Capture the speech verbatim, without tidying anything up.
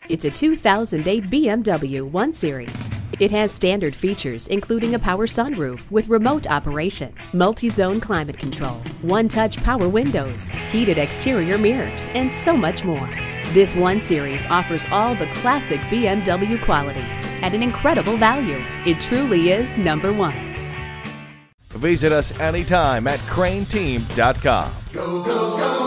It's a two thousand eight B M W one series. It has standard features including a power sunroof with remote operation, multi-zone climate control, one-touch power windows, heated exterior mirrors, and so much more. This one series offers all the classic B M W qualities at an incredible value. It truly is number one. Visit us anytime at crain team dot com. Go, go, go.